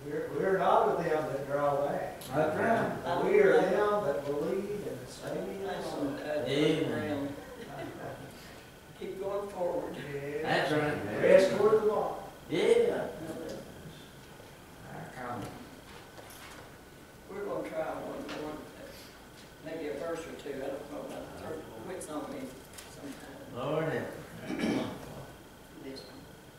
We're not of them that draw back. That's right. We are them that believe in the saving of souls. Amen. Keep going forward. That's right. Press toward the mark. Yeah. We're gonna try one more, maybe a verse or two, I don't know about the third, quits on me sometime. Lord help. This one.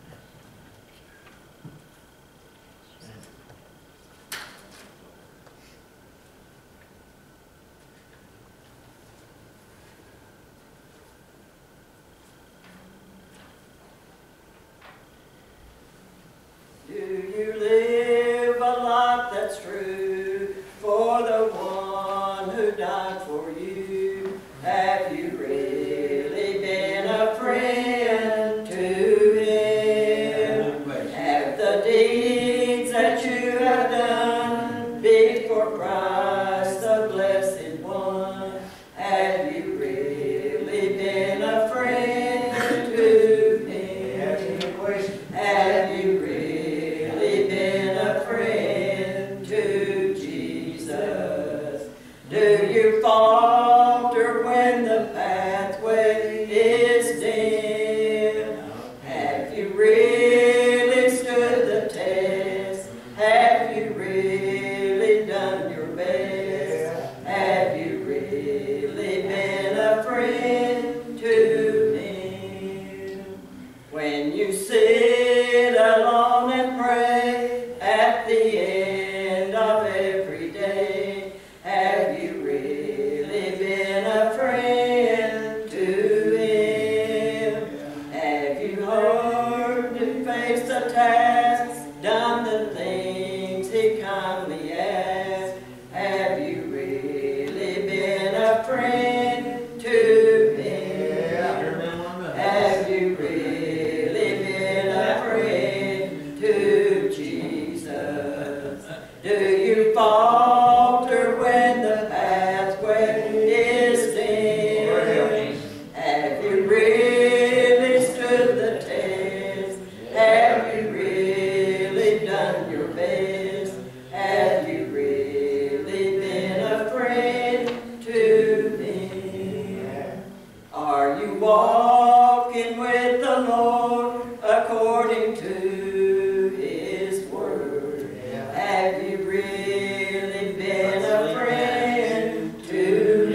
Do you live a life that's true for the one who died for you? Have you really been a friend to him? Have the deeds that you have done been for Christ, the blessed one? Have you really been a friend to him? Asking a question. Have you really been a friend to Jesus? Do you falter when the pathway is dim? Have you really stood the test? Have you really done your best? Have you really been a friend to him? When you sit alone and pray at the end of every day, have you really been a friend to him? Have you heard and faced the task, done the things he kindly asked? Have you really been a friend to him? Have you really been a friend to Jesus? Do you falter when the pathway is dim? Have you really stood the test? Have you really done your best? Have you really been a friend to him? Are you walking with the Lord according to his word? Have you really been a friend to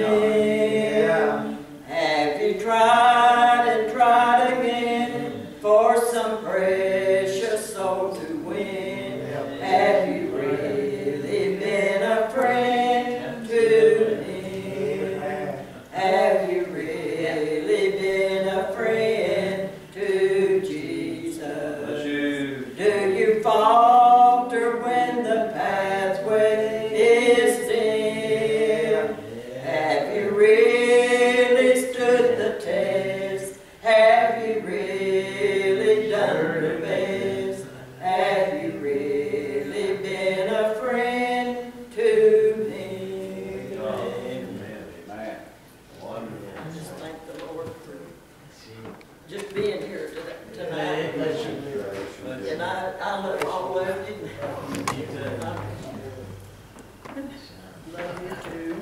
him? Have you tried and tried again for some precious soul to win? Have you really been a friend to him? Have you really been a friend to Jesus? Do you falter when the pathway is dim? Have you really stood the test? Have you really done your best? Have you really been a friend to him? Amen. Wonderful. I just thank the Lord for just being here tonight. And I love all of you. Love you too.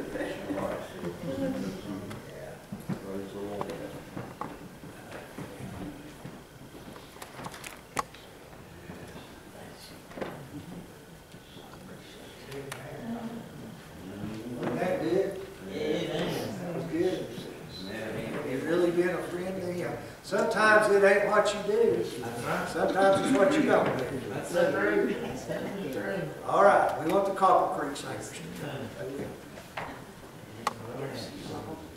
Praise the Lord. Wasn't that good? Amen. That was good. Amen. You've really been a friend to him. Sometimes it ain't what you do. Sometimes it's what you don't do. That's the truth. That's the truth. All right, we want the Copper Creek singers.